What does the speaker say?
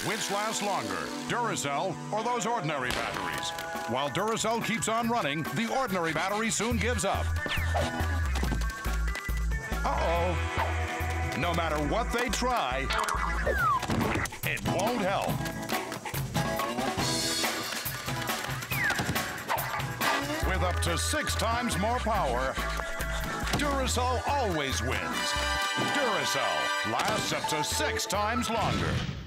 Which lasts longer, Duracell or those ordinary batteries? While Duracell keeps on running, the ordinary battery soon gives up. Uh-oh. No matter what they try, it won't help. With up to 6 times more power, Duracell always wins. Duracell lasts up to 6 times longer.